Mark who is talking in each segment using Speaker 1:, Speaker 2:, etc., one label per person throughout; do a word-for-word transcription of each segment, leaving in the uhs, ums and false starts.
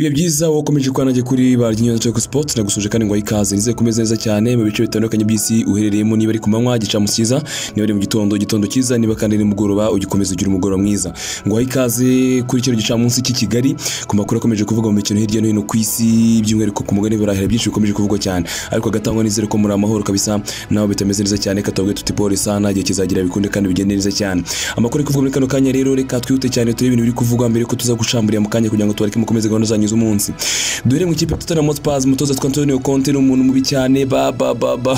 Speaker 1: Ibe byiza wakomeje kwanage kuri baryinyonzo cyo sport nagusuje kandi ngo ikaze nize kumeze neza cyane mu bice bitandukanye by'isi uherereyemo niba ari ku manywa gica musiza niba ari mu gitondo gitondo kiza niba kandi ni mugoroba ugikomeza ugira umugoroba mwiza ngo ikaze kuri kino gica munsi cy'i Kigali ku makuru akomeje kuvuga mu mikino hirya no hino ku isi by'umwihariko ku mugani barahera byinshi bikomeje kuvugwa cyane ariko gatangwa nizere ko muri amahoro kabisa nawe bitameze neza cyane katobwe tuti pole sana gihe kizagira bikunde kandi bigende neza cyane amakuru kuvuga muri kano kanya rero reka twihute cyane turi ibintu biri kuvugwa mbere ko tuza gucamburiya mu kanya kugira ngo tubareke mukomeze gahunda zanyu z'umunsi dore mu kipe tutana Motspaz mutoza Antonio Conte n'umuntu mubi cyane ba ba ba ba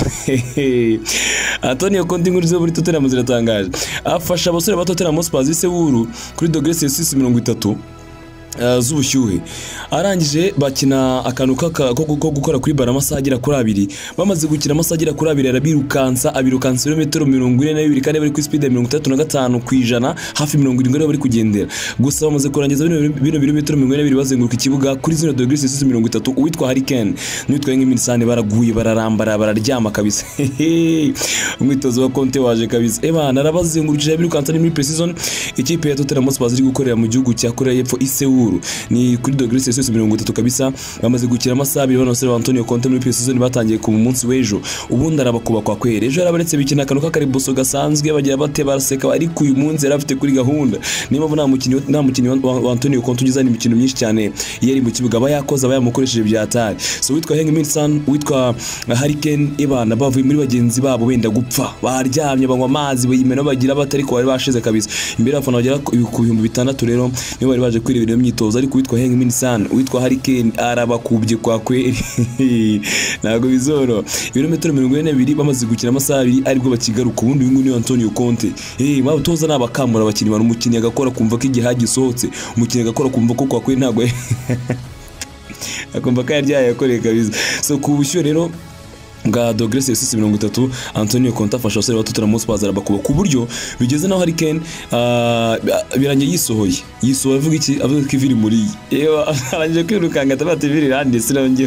Speaker 1: Antonio Conte ngurizo muri Tottenham ziratangaje afasha abasore ba Tottenham Motspaz ise wuru kuri dogere Celsius mirongo itatu Uh, z'ubushyuhe arangije bakina akantu ko gukora kuri bara amasagira kuri abiri bamaze gukina amasagira kuri abiri arabirukansa abirukansa kilometero mirongo ine na bibiri kandi bari ku speed ya mirongo itatu na gatanu kwijana hafi mirongo irindwi bari kugendera gusa bamaze kurangiza bino birometero mirongo ine na bibiri bazenguruka ikibuga kuri zero degree Celsius mirongo itatu uwitwa Hurricane n'uwitwa nk'iminsane baraguye bararambara bararyama kabisa umwitozo wa Conte waje kabisa eba narabazengurukije birukansa ni muri precision ikipe ya Tottenham Hotspur iri gukorera mu gihugu cya Korea y'Epfo ise ni kuri dogere Celsius mirongo itatu kabisa bamaze gukira amasaha abiri bano sero Antonio Conte muri pre-season batangiye ku munsi w'ejo ubundi arabakuba kwa kwere ejo yarabaretse bikina akantu k'akaribuso gasanzwe bagira bate baraseka ari ku uyu munsi yarafite kuri gahunda niba nta mukinyi nta mukinyi wa Antonio Conte ugizana imikino myinshi cyane yari mu kibuga bayakoza bayamukoresheje byatari so witwa Hengminson witwa Hurricane ibana bavuye muri bagenzi babo benda gupfa baryamye banywa amazi bayimena bagira batari ko bari bashize kabisa imbere afana bagera ku bihumbi bitandatu rero niba bari baje kwirebera imyitozo ariko witwa Hengminson witwa Hurricane arabakubye kwa kweri nago bizoro ibirometero mirongo ine na bibiri bamaze gukina amasaha abiri aribwo bakigaruka ubundi wingu ni Antonio Conte eh batoza nabakamura abakinyi bari umukinyi agakora kumva ko igihe gisohotse umukinyi agakora kumva ko kwa kweri ntago akumva ko yaryaye yakoreye kabisa so kubushyyo rero nga dogere Celsius mirongo itatu Antonio Conte afasha abasore ba Tottenham Hotspur arabakuba ku buryo bigeze naho Hurricane birangiye yisohoye yisohoye avuga iki avuga ko iviri muri yewe arangije kwirukanga tabate iviri randi sinongera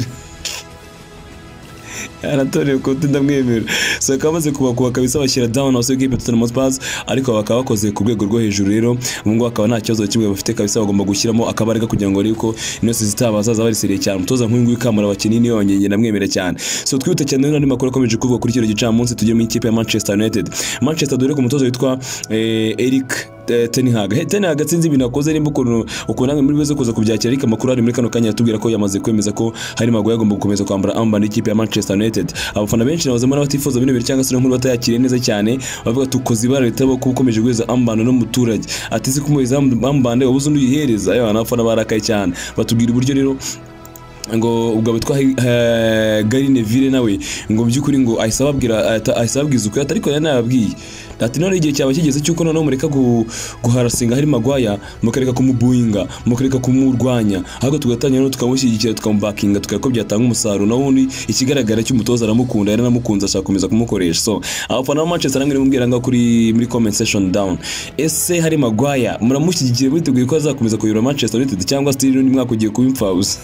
Speaker 1: Antonio Conte ndamwemera so kamaze kubakuba kabisa bashyira down aho equipe Tottenham Hotspur ariko bakaba bakoze ku rwego rwo hejuru rero ubwo akaba nta kibazo kimwe bafite kabisa bagomba gushyiramo akabarega kugira ngo ariko inose zitabazaza bari seriye cyane umutoza nk'uyu w'ikamura abakinyi niyo yongeye ndamwemera cyane so twihute cyane n'andi makuru akomeje kuvuga kuri kino gicamunsi tugiye mu ikipe ya Manchester United Manchester dore ko umutoza witwa eh, Eric Ten Hag Ten Hag atsinze ibintu akoze nimba ukuntu ukuntu muri beze kuza kubyakira ariko amakuru ari muri kano kanya yatubwira ko yamaze kwemeza ko hari Maguire agomba gukomeza kwambara amba n'ikipe ya Manchester United abafana benshi nabaze muri abatifuza bino biri cyangwa se nkuru batayakiriye neza cyane bavuga tukoze ibara litabo ko ukomeje guheza ambano no muturage atizi kumuheza ambande wabuze undi yihereza ayo abafana barakaye cyane batubwira uburyo rero ngo ubwo bitwa Gary Neville nawe ngo byukuri ngo ayisababwira ayisababwiza uko ariko yanababwiye ati none igihe cyaba kigeze cyuko none mureka guharasinga hari Maguire mukareka kumubuinga mukareka kumurwanya ahubwo tugatanya no tukamushyigikira tukamubackinga tukako byatanga umusaruro nawundi ikigaragara cy'umutoza aramukunda yari namukunza ashaka kumeza kumukoresha so abafana ba Manchester ngire mumbwira nga kuri muri comment section down ese hari Maguire muramushyigikira biteguye ko azakomeza kuyura Manchester United cyangwa still ni mwaka ugiye kubimpfabuza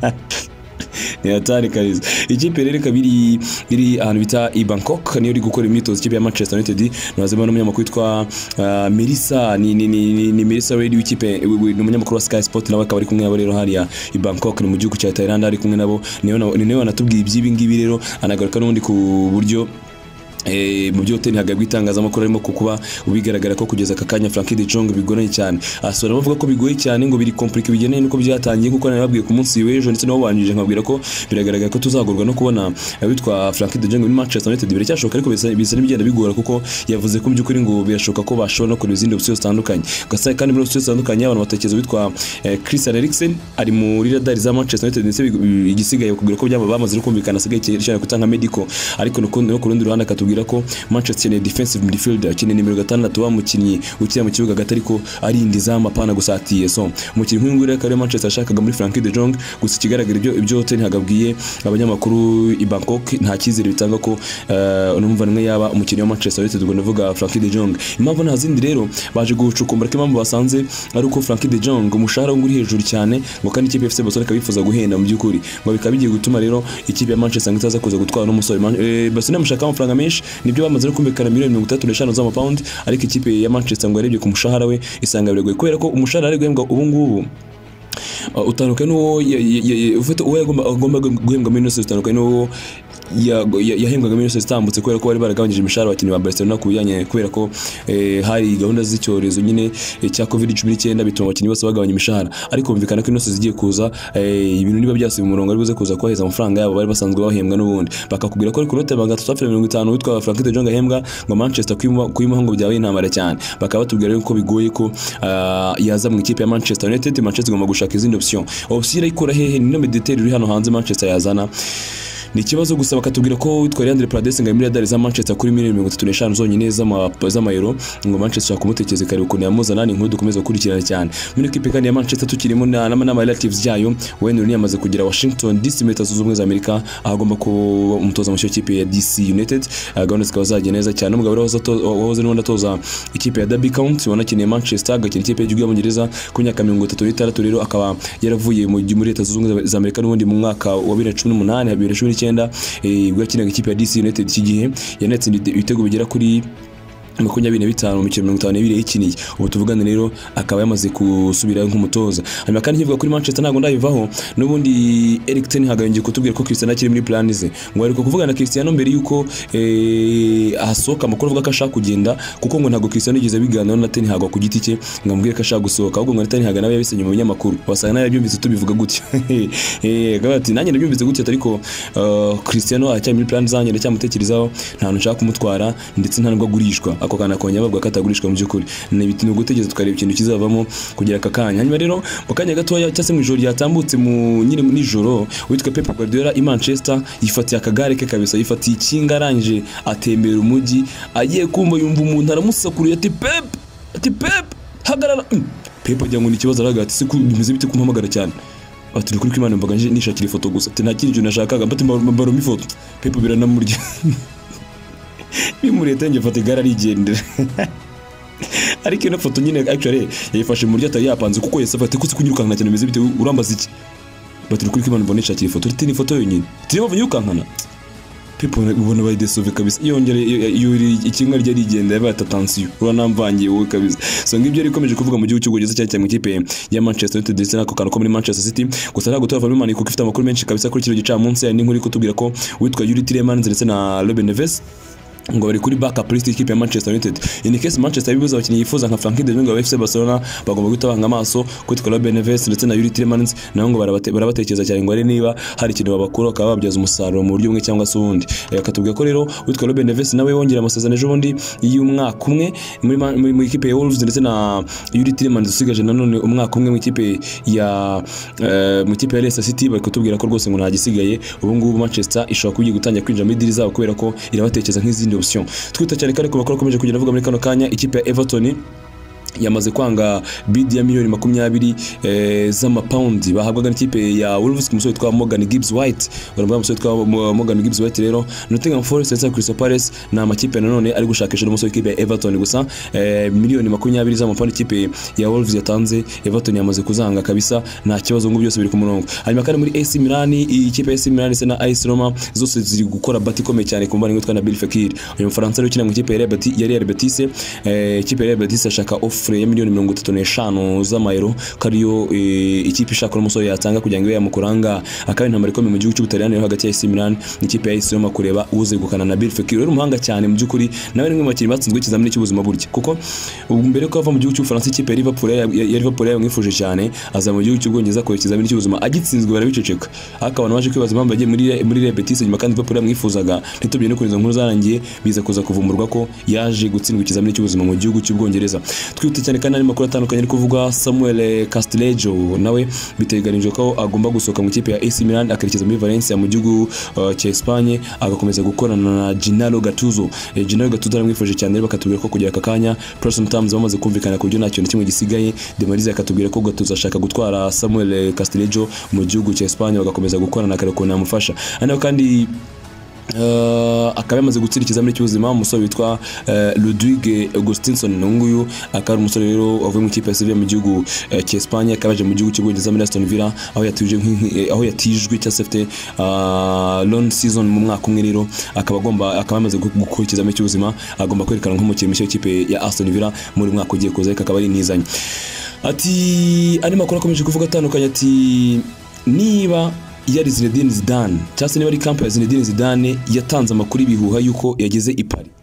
Speaker 1: ni atari kariza ikipe rero kabiri iri ahantu bita i Bangkok niyo iri gukora imyitozo ikipe ya Manchester United nazema n'umunyamakuru witwa uh, Melissa ni ni ni, ni Melissa radio ikipe n'umunyamakuru wa Sky Sport nawe akaba ari kumwe nabo rero hariya i Bangkok ni mu gihugu cya Thailand ari kumwe nabo niyo niyo anatubwiye iby'ibi ngibi rero anagaruka n'undi ku buryo eh mu byo Ten Hag bwitangazamakuru arimo kukuba ubigaragara ko kugeza akakanya Frankie de Jong bigoranye cyane asora bavuga ko bigoye cyane ngo biri complique bigeneye nuko byatangiye kuko nababwiye ku munsi w'ejo ndetse no wanjije nkabwira ko biragaragara ko tuzagorwa no kubona abitwa Frankie de Jong muri Manchester United bire cyashoka ariko bisa n'ibigenda bigora kuko yavuze ko byukuri ngo birashoka ko bashobora no kuri izindi options zitandukanye gasa kandi muri options zitandukanye abantu batekereza bitwa eh, Christian Eriksen ari muri radar za Manchester United ndetse igisigaye kugira ko byaba bamaze kumvikana sigaye cyane kutanga medical ariko no ku rundi ruhande akatubwira ko Manchester United defensive midfielder akeneye nimero gatandatu wa mukinyi ukira mu kibuga gatari ko ari indizama pana gusatiye so umukinyi nk'uyu rero kare Manchester ashakaga muri Frankie de Jong gusa kigaragara ibyo ibyo Ten Hag abwiye abanyamakuru i Bangkok nta kizere bitanga ko unumva nimwe yaba umukinyi wa Manchester United ubwo ndavuga Frankie de Jong impamvu nta zindi rero baje gucukumbura ko impamvu basanze ari uko Frankie de Jong umushahara nguri hejuru cyane ngo kandi ikipe F C Barcelona kabifuza guhenda mu byukuri ngo bikabigiye gutuma rero ikipe ya Manchester ngitaza kuza gutwara n'umusore Barcelona mushaka amafaranga menshi nibyo bamaze kumvikana miliyoni mirongo itatu n'eshanu z'amapaundi ariko ikipe ya Manchester ngo yarebye ku mushahara we isanga biregoye kubera ko umushahara ari guhembwa ubu ngubu uh, utandukanye n'uwo ufite uwo agomba guhembwa muri ino utandukanye n'uwo yahembwaga muri yose itambutse kubera ko bari baragabanyije imishahara abakinnyi ba Barcelona kubijyanye kubera ko eh, hari gahunda z'icyorezo nyine eh, cya covid cumi n'icyenda bituma abakinnyi bose bagabanya imishahara ariko bumvikana ko inose zigiye kuza eh, ibintu niba byasubiye mu murongo ari buze kuza koheza amafaranga yabo bari basanzwe bahembwa n'ubundi bakakubwira ko ari ku note magana mirongo itanu witwa Frank de Jong ahembwa ngo Manchester kuyimuha ngo byabaye intambara cyane bakaba batubwira ko bigoye ko uh, yaza mu ikipe ya Manchester United Manchester igomba gushaka izindi option option ikora hehe ni no Mediterranean uri hano hanze Manchester yazana ni ikibazo gusa bakatubwira ko witwa Leandre Paredes ngo miliyari za Manchester kuri miliyoni mirongo itatu n'eshanu zonyine z'amayero ngo Manchester kumutekereza kare ukuntu yamuzana ni inkuru dukomeza gukurikirana cyane muri equipe kandi ya Manchester tukirimo n'ama relatives yayo Wayne Rooney yamaze kugira Washington D C Leta Zunze Ubumwe za Amerika agomba ko umutoza mu ikipe ya D C United gahunda zikaba zagiye neza cyane umugabo wahoze n'undi atoza ikipe ya Derby County wanakiniye Manchester agakina ikipe y'igihugu y'Abongereza ku myaka mirongo itatu n'itandatu rero akaba yaravuye muri Leta Zunze Ubumwe za Amerika n'ubundi mu mwaka wa bibiri na cumi n'umunani bibiri na cumi n'icyenda eh bwakinaga ikipe ya D C United iki gihe yanatse ibitego bigera kuri makumyabiri na bitanu mu mikino mirongo itanu n'ibiri yikiniye ubu tuvugana rero akaba yamaze kusubira nk'umutoza hanyuma kandi nkivuga kuri Manchester ntago ndayivaho n'ubundi Eric ten Hag yongeye kutubwira ko Cristiano akiri muri plan ze ngo ariko kuvugana na Cristiano mbere yuko eh asohoka amakuru avuga ko ashaka kugenda kuko ngo ntago Cristiano yigeze biganira na ten Hag ku giti cye ngo ambwire ko ashaka gusohoka ahubwo ngo ten Hag nawe yabisenye mu binyamakuru wasanga nawe byumvise tubivuga gutyo eh gabati nanjye nabyumvise gutyo ariko uh, Cristiano acyari muri plan zanjye ndacyamutekerezaho nta hantu nshaka kumutwara ndetse nta nubwo agurishwa ako kana konya babwa katagurishwa mu byukuri ni biti no gutegeza tukareba ikintu kizavamo kugira akakanya hanyuma rero mu kanya gatoya cyase mu ijoro ryatambutse mu nyine mu nijoro witwa Pep Guardiola i Manchester yifatiye akagare ke kabisa yifatiye ikinga arangije atembera umujyi agiye kumva yumva umuntu aramusakuriye ati Pep ati Pep hagarara Pep ajya ngo ni kibazo aragati se bimeze bite kumpamagara cyane ati kuri kwimana mbaga nishakira ifoto gusa ati nta kintu nashakaga mbati mbaro mifoto Pep biranamurya bimureta nge foto igara rigendera ariko ino foto nyine actually yayifashe mu buryo atari yapanze kuko yese afate kuzi kunyirukankana cyane bimeze bite urambaza iki baturi kuri kwimana mbona nishakira ifoto ati ni foto yonyine turimo vanyirukankana people ubona bayidesove kabisa yongere yuri ikinga rye rigenda yabata tension uranamvangiye wowe kabisa so ngibyo rikomeje kuvuga mu gihugu cy'Ubwongereza cyane cyane mu ikipe ya Manchester United ndetse nako kantu ko muri Manchester City gusa ntago tuva muri kuko ifite amakuru menshi kabisa kuri kiro gicamunsi ni nkuri kutubwira ko witwa Yuri Tielemans ndetse na Ruben Neves ngo bari kuri backup list ikipe ya Manchester United in case Manchester bibuza abakinnyi yifuza nka Frank de Jong wa F C Barcelona bagomba gutabanga amaso kwitwa Ruben Neves ndetse na Yuri Tielemans naho ngo barabatekereza cyane ngo ari niba hari ikintu babakora akaba babyaza umusaruro mu buryo bumwe cyangwa se ubundi akatubwira ko rero witwa Ruben Neves nawe wongera amasezerano ejo bundi y'umwaka umwe muri mu ikipe ya Wolves ndetse na Yuri Tielemans usigaje nanone umwaka umwe mu ikipe ya mu ikipe ya Leicester City bari kutubwira ko rwose ngo nta gisigaye ubu ngubu Manchester ishobora kugiye gutangira kwinjira muri deal zabo kubera ko irabatekereza nk'izindi option twita cyane kandi ko bakora komeje kugenda avuga muri kano kanya ikipe ya Everton yamaze kwanga bid ya miliyoni makumyabiri eh, z'amapaundi bahabwaga n'ikipe ya Wolves ku musore twa Morgan Gibbs White baramba musore twa Morgan Gibbs White rero Nottingham Forest ndetse na Crystal Palace na amakipe nanone ari gushakisha umusore w'ikipe ya Everton gusa eh, miliyoni makumyabiri z'amapaundi ikipe ya Wolves yatanze Everton yamaze kuzanga kabisa nta kibazo ngo byose biri ku murongo hanyuma kandi muri A C Milan ikipe ya A C Milan ndetse na A S Roma zose ziri gukora bati komeye cyane ku mbani ngitwa na Bill Fekir uyu Mufaransa ukina mu ikipe ya Real Betis eh, ikipe ya Real Betis ashaka offre ya miliyoni mirongo itatu n'eshanu z'amayero kariyo e, ikipe ishaka umusore yatanga kugira ngo yamukuranga akaba intambara ikomeye mu gihugu cy'Ubutaliyani hagati ya A C Milan n'ikipe ya A S Roma kureba uze gukana na Bill Fekir rero umuhanga cyane mu byukuri nawe rimwe mu bakinnyi batsinzwe ikizamini cy'ubuzima burya kuko mbere ko ava mu gihugu cy'Ubufaransa ikipe ya Liverpool ya Liverpool yamwifuje cyane aza mu gihugu cy'Ubwongereza ko ikizamini cy'ubuzima agitsinzwe barabiceceka akaba nabaje kwibaza impamvu yagiye muri muri Real Betis nyuma kandi Liverpool yamwifuzaga ntitubye no kuriza nkuru zarangiye biza kuza kuvumburwa ko yaje gutsindwa ikizamini cy'ubuzima mu gihugu cy'Ubwongereza twite cyane kandi ari makuru atandukanye ari kuvuga Samuel Castillejo nawe biteganijwe ko agomba gusohoka mu ikipe ya A C Milan akerekeza muri Valencia mu gihugu uh, cya Espagne agakomeza gukorana na Gennaro Gattuso e, Gennaro Gattuso aramwifuje cyane bakatubwira ko kugira akakanya person terms bamaze kumvikana ku buryo nta kintu kimwe gisigaye De Mariza akatubwira ko Gattuso ashaka gutwara Samuel Castillejo mu gihugu cya Espagne bagakomeza gukorana akareko namufasha hano kandi Uh, akaba yamaze gutsira ikizamini cy'ubuzima umusore witwa uh, Ludwig Augustinson nguyu akaba umusore rero avuye mu kipe ya Sevilla mu gihugu uh, cya Espagne akabaje mu gihugu cy'Ubwongereza muri Aston Villa aho yatije aho yatijwe cya safety uh, loan season mu mwaka umwe rero akaba agomba akaba yamaze gukora ikizamini cy'ubuzima agomba kwerekana nk'umukinnyi w'ikipe ya Aston Villa muri mwaka ugiye kuza akaba ari nizanye ati ari makuru akomeje kuvuga atandukanye ati niba Yari Zinedine Zidane cyangwa se niba ari kampa ya Zinedine Zidane yatanze amakuru ibihuha yuko yageze i Paris,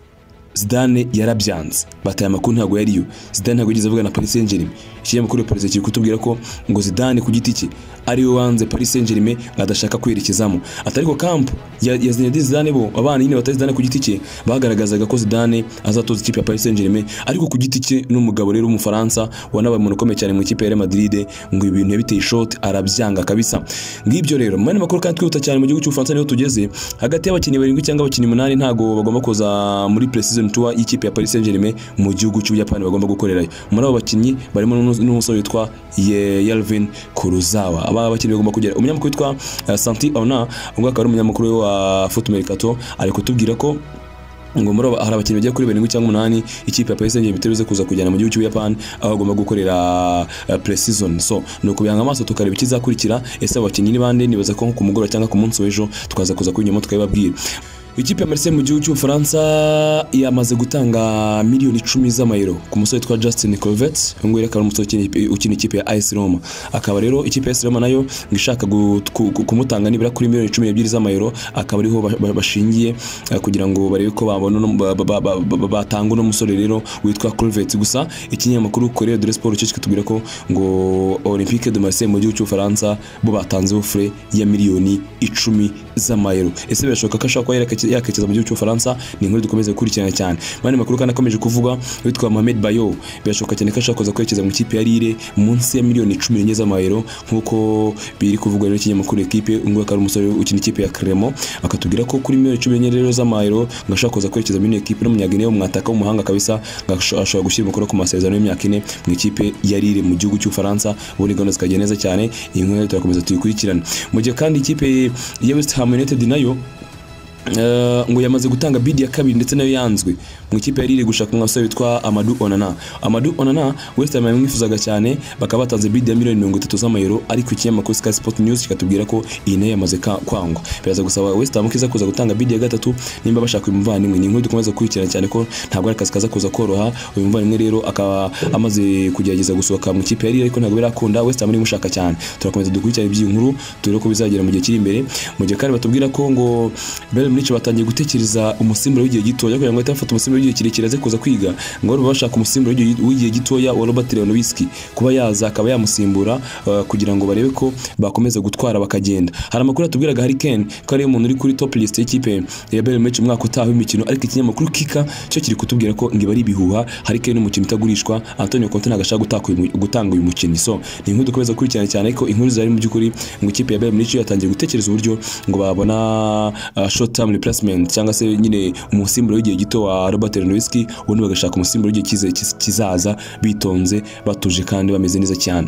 Speaker 1: Zidane yarabyanze, bataye amakuru ntago yariyo. Zidane ntago yigeze avuga na Paris Saint-Germain. Ikinyamakuru Paris kiri kutubwira ko ngo Zidane ku giti cye ari we wanze Paris Saint-Germain adashaka kwerekezamo. Atariko camp ya, ya Zinedine Zidane bo abana nyine batari Zidane ku giti cye bagaragazaga ko Zidane azatoza ikipe ya Paris Saint-Germain, ariko ku giti cye n'umugabo rero w'umufaransa wanabaye umuntu ukomeye cyane mu ikipe ya Real Madrid ngo ibintu yabiteye shot arabyanga kabisa. Ngibyo rero mane makuru kandi twihuta cyane mu gihugu cy'Ubufaransa niho tugeze, hagati y'abakinnyi barindwi cyangwa abakinnyi umunani ntago bagomba koza muri pre-season tour y'ikipe ya Paris Saint-Germain mu gihugu cy'Ubuyapani bagomba gukorerayo. Muri abo bakinnyi barimo n'umusore witwa Yari Kuruzawa. Aba bakinnyi bagomba kugera umunyamakuru witwa uh, Santi Ona ubwo akaba ari umunyamakuru wa Foot Mercato ari kutubwira ko ngo muri hari abakinnyi bagiye kuri barindwi cyangwa umunani ikipe ya Paris Saint-Germain biteruze kuza kujyana mu gihugu cy'Ubuyapani aho bagomba gukorera uh, pre-season. So no kubiyanga amaso tukareba ikizakurikira, ese abakinnyi ni bande, nibaza ko ku mugoroba cyangwa ku munsi w'ejo tukaza kuza kunyuma tukababwira. Ikipe ya Marseille mu gihugu cy'Ubufaransa yamaze gutanga miliyoni icumi z'amayero ku musore witwa Justin Kluivert, ngo yerekana umusore ukina ikipe ya A S Roma. Akaba rero ikipe ya A S Roma nayo ngishaka kumutanga nibura kuri miliyoni cumi n'ebyiri z'amayero, akaba ariho bashingiye kugira ngo barebe ko babona batanga no musore rero witwa Kluivert. Gusa ikinyamakuru Corriere dello Sport cyo kitubwira ko ngo Olympique de Marseille mu gihugu cy'Ubufaransa bo batanze offre ya miliyoni icumi z'amayero. Ese birashoboka ko ashaka ko yakekeza mu gihugu cy'Ubufaransa? Ni inkuru dukomeze gukurikirana cyane. Mane makuru kandi akomeje kuvuga witwa Mohamed Bayo birashoboka cyane ko ashaka kuza kwerekeza mu kipe ya Lille munsi ya miliyoni cumi n'enye z'amayero nkuko biri kuvugwa rero ikinyamakuru Equipe. Ngo akari umusore ukina ikipe ya Clermont, akatubwira ko kuri miliyoni cumi n'enye rero z'amayero ngashaka kuza kwerekeza muri Equipe n'umunyagine w'umwataka w'umuhanga kabisa, ngashaka gushyira umukoro ku masezerano y'imyaka ine mu ikipe ya Lille mu gihugu cy'Ubufaransa. Ubundi gahunda zikagiye neza cyane, iyi nkuru turakomeza tuyikurikirana. Mu gihe kandi ikipe ya West Ham United nayo Uh, ngo yamaze gutanga bid ya kabiri ndetse nayo yanzwe mu ikipe yari iri gushaka umwasore witwa Amadou Onana. Amadou Onana West Ham yamwifuzaga cyane, bakaba batanze bid ya miliyoni mirongo itatu z'amayero, ariko ikinyamakuru Sky Sport News kikatubwira ko iyi nayo yamaze kwangwa. Biraza gusaba West Ham kiza kuza gutanga bid ya gatatu nimba bashaka umuvandimwe. Ni inkuru dukomeza gukurikirana cyane ko ntabwo ari akazi kaza kuza koroha. Uyu muvandimwe rero akaba amaze kugerageza gusohoka mu ikipe yari, ariko ntabwo birakunda. West Ham iri mushaka cyane. Turakomeza dukurikirana iby'iyi nkuru turebe ko bizagera mu gihe kiri imbere. Mu gihe kandi batubwira ko ngo Nico batangiye gutekereza umusimbura w'igihe gitoya kugira ngo atafata umusimbura w'igihe kirekire aze kuza kwiga, ngo bari bashaka umusimbura w'igihe gitoya wa Robert Lewandowski kuba yaza akaba yamusimbura uh, kugira ngo barebe ko bakomeza gutwara bakagenda. Hari amakuru atubwiraga Harry Kane ko ari umuntu uri kuri top list y'ikipe ya Bayern Munich umwaka utaha w'imikino, ariko ikinyamakuru Kika cyo kiri kutubwira ko ngiba ari bihuha. Harry Kane n'umukino utagurishwa, Antonio Conte nagashaka gutanga uyu mukino. So ni inkuru dukomeza kurikirana cyane ko inkuru zari mu by'ukuri mu ikipe ya Bayern Munich yatangiye gutekereza uburyo ngo babona uh, short term replacement cyangwa se nyine umusimbura w'igihe gito wa Robert Lewandowski, ubundi bagashaka umusimbura w'igihe kizaza bitonze batuje kandi bameze neza cyane.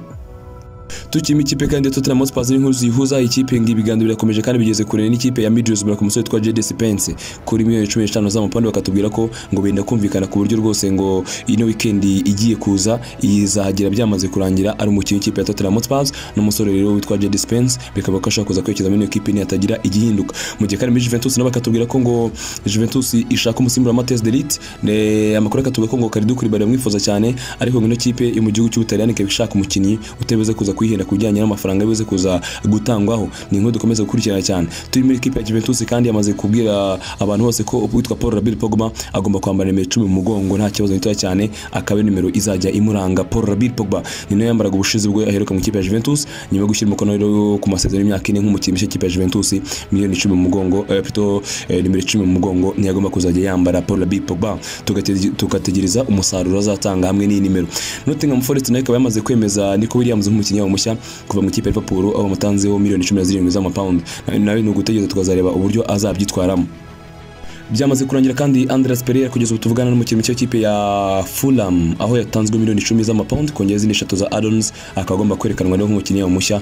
Speaker 1: Tukimi ikipe kandi Tottenham Hotspur n'inkuru zihuza ikipe ng'ibiganiro birakomeje kandi bigeze kure n'ikipe ya Middlesbrough ku musore twa J D Spence kuri miliyoni cumi n'eshanu z'amapande, bakatubwira ko ngo benda kumvikana ku buryo rwose ngo ino weekend igiye kuza izahagira byamaze kurangira ari umukino w'ikipe ya Tottenham Hotspur n'umusore rero witwa J D Spence, bikaba ko ashaka kuza kwerekeza muri equipe ni atagira igihinduka. Mu gihe kandi muri Juventus nabo bakatubwira ko ngo Juventus ishaka umusimbura Matthias de Ligt, ne amakuru akatubwira ko ngo Kalidou Koulibaly bamwifuza cyane, ariko ngo ino kipe yo mu gihugu cy'Ubutaliyani ikaba ishaka umukinnyi utebeze kuza kwihenda kujyanye n'amafaranga bize kuza gutangwaho. Ni inkuru dukomeza gukurikirana cyane. Turi muri equipe ya Juventus kandi yamaze kubwira abantu bose ko witwa Paul Rabir Pogba agomba kwambara nimero icumi mu mugongo nta kibazo nitoya cyane, akaba nimero izajya imuranga. Paul Rabir Pogba ni nayo yambaraga ubushize bwo aheruka mu ikipe ya Juventus nyuma yo gushyira umukono rero ku masezerano y'imyaka ine nk'umukinnyi w'ikipe ya Juventus, miliyoni icumi mu mugongo, eh, pito eh, nimero icumi mu mugongo ni yagomba kuzajya yambara Paul Rabir Pogba. Tugategereza umusaruro azatanga hamwe n'iyi nimero. Nottingham Forest nayo ikaba yamaze kwemeza Nico Williams nk'umukinnyi wa mushya kuva mu ikipe ya Liverpool aho mutanzeho miliyoni cumi na zirindwi z'amapaundi, nawe ni ugutegereza tukazareba uburyo azabyitwaramo. Byamaze kurangira kandi Andreas Pereira kugeza ubutuvugana n'umukinnyi w'ikipe ya Fulham aho yatanzwe miliyoni icumi z'amapaundi kongera izindi eshatu za add-ons, akagomba kwerekanwa no nk'umukinnyi mushya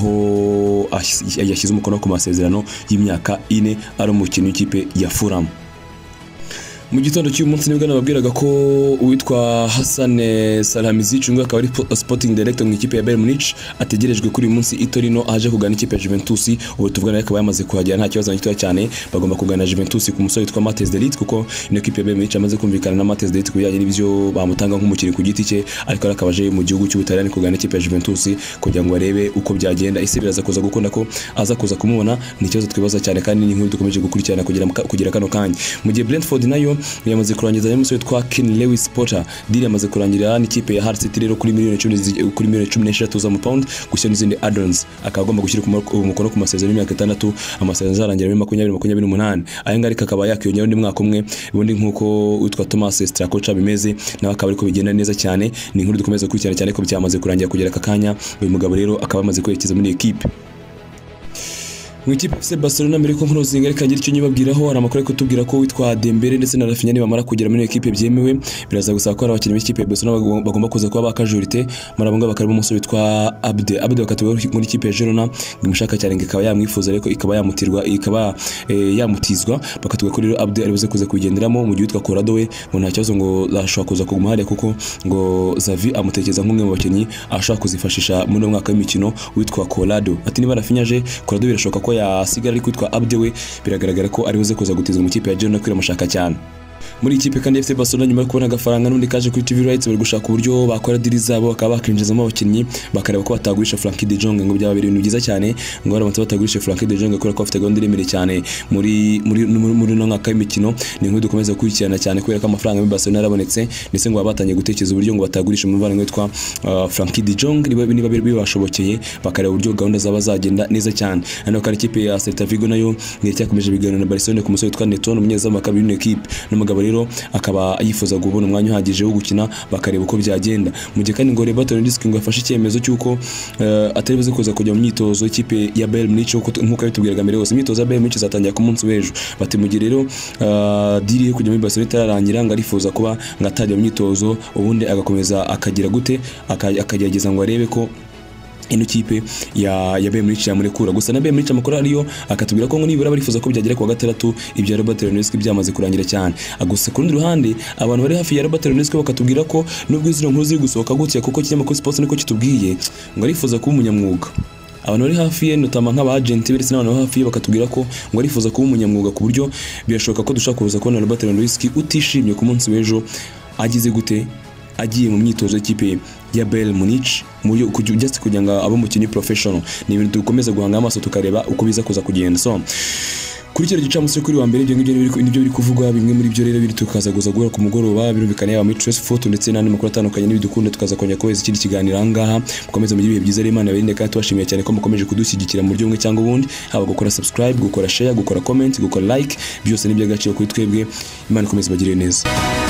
Speaker 1: aho yashyize umukono ku masezerano y'imyaka ine ari umukinnyi w'ikipe ya Fulham. mu gitondo cy'uyu munsi nibwo nababwiraga ko uwitwa Hassan Salhamidzic ngo akaba ari sporting director mu ikipe ya Bayern Munich ategerejwe kuri uyu munsi i Torino aje kugana ikipe ya Juventus. Ubu tuvugana akaba yamaze kuhagera nta kibazo gitoya cyane, bagomba kugana Juventus ku musore witwa Matheus de Ligt, kuko ino kipe ya Bayern Munich amaze kumvikana na Matheus de Ligt kujyanye n'ibyo bamutanga nk'umukiri ku giti cye, ariko akabaje mu gihugu cy'Ubutaliyani kugana ikipe ya Juventus kugira ngo arebe uko byagenda. Ese biraza kuza gukunda ko aza kuza kumubona, ni ikibazo twibaza cyane kandi ni inkuru dukomeje gukurikirana kugira kugira kano kanya. Mu gihe Brentford nayo yamaze kurangiza n'umusore witwa Ken Lewis Potter, deal yamaze kurangira n'ikipe ya Hull City rero kuri miliyoni kuri miliyoni cumi n'eshatu z'amapound gushyira n'izindi add-ons, akaba agomba gushyira umukono ku masezerano y'imyaka itandatu, amasezerano azarangira muri makumyabiri makumyabiri n'umunani. Aya ngari akaba yakiyongera undi mwaka umwe, ubundi nk'uko witwa Thomas Strakocha bimeze nawe akaba ariko bigenda neza cyane. Ni inkuru dukomeza gukurikirana cyane ko byamaze kurangira kugera aka kanya. Uyu mugabo rero akaba amaze kwerekeza muri equipe mu ikipe ya Barcelona. Mbere ko nkurozinga reka ngira icyo nyibabwiraho, hari amakuru ariko tubwira ko witwa Dembele ndetse na Rafinha nibamara kugera muri equipe byemewe, biraza gusaba ko abakinnyi b'ikipe ya Barcelona bagomba kuza kuba bakajurite. Marabonga bakarimo umusore witwa Abde Abde bakatuwe muri ikipe ya Girona, ngimushaka cyane ngikaba yamwifuza ariko ikaba yamutirwa ikaba e, yamutizwa, bakatuwe kuri rero Abde aribuze kuza kugenderamo mu gihe witwa Corrado we ngo nta kibazo ngo ashobora kuza kuguma hariya, kuko ngo Xavi amutekereza nk'umwe mu bakinnyi ashobora kuzifashisha muri mwaka w'imikino witwa Corrado. Ati niba Rafinha aje Corrado birashoboka ko yasigara ari kwitwa Abde we, biragaragara ko ari buze kuza gutizwa mu kipe ya Girona kwira amashaka cyane. Muri ikipe kandi F C Barcelona nyuma yo kubona agafaranga n'undi kaje kuri T V rights bari gushaka uburyo bakora deal zabo bakaba bakinjizamo abakinnyi, bakareba ko batagurisha Frankie de Jong, ngo byaba ibintu byiza cyane ngo baramutse batagurisha Frankie de Jong kubera ko afite gahunda iremere cyane muri muri muri no mwaka w'imikino. Ni nkuru dukomeza gukurikirana cyane kubera ko amafaranga muri Barcelona yarabonetse, ndetse ngo batangiye gutekereza uburyo ngo batagurisha umuvandimwe witwa uh, Frankie de Jong niba niba bibashobokeye, bakareba uburyo gahunda zaba zagenda neza cyane. Hano kandi ikipe ya Celta Vigo nayo ngiri cyakomeje biganiro na Barcelona ku musore witwa Neto, umunyezamu akaba ino equipe n'umugabo rero akaba yifuza kubona umwanya uhagije wo gukina, bakareba uko byagenda. Mu gihe kandi ngo Roberto Lewandowski ngo afashe icyemezo cy'uko uh, atari buze kuza kujya mu myitozo ikipe ya Bayern Munich nk'uko bitubwiraga mbere hose. Imyitozo ya Bayern Munich zatangira ku munsi w'ejo, bati mu gihe rero uh, deal yo kujya muri Barcelona itararangira ngo arifuza kuba ngo atajya mu myitozo, ubundi agakomeza akagira gute akagerageza ngo arebe ko ino kipe ya ya Bayern Munich yamurekura. Gusa na Bayern Munich amakuru ariyo akatubwira ko ngo nibura barifuza ko byagera ku gatandatu ibya Robert Lewandowski byamaze kurangira cyane. Gusa ku rundi ruhande abantu bari hafi ya Robert Lewandowski bakatubwira ko nubwo izo nkuru ziri gusohoka gutya, kuko kinyamakuru Sports niko kitubwiye ngo arifuza kuba umunyamwuga. Abantu bari hafi ye notama nk'aba agent ndetse n'abantu hafi ye bakatubwira ko ngo arifuza kuba umunyamwuga, ku buryo birashoboka ko dushaka kuza kubona Robert Lewandowski utishimye ku munsi w'ejo agize gute agiye mu myitozo y'ikipe ya Bayern Munich mu just kugira ngo abo mukinnyi professional. Ni ibintu dukomeza guhanga amaso tukareba uko biza kuza kugenda. So kuri cyo gicamunsi kuri wa mbere ibyo ngibyo nibyo biri kuvugwa, bimwe muri byo rero biri tukaza guza guhora ku mugoroba, birumvikana yaba muri Trace Photo ndetse n'andi makuru atandukanye n'ibidukunda tukaza kongera koheza ikindi kiganiro ahangaha. Mukomeze mu gihe byiza rero, Imana yabarinde kandi tubashimiye cyane ko mukomeje kudushyigikira mu buryo bumwe cyangwa ubundi, haba gukora subscribe, gukora share, gukora comment, gukora like, byose ni by'agaciro kuri twebwe. Imana ikomeze bagire neza.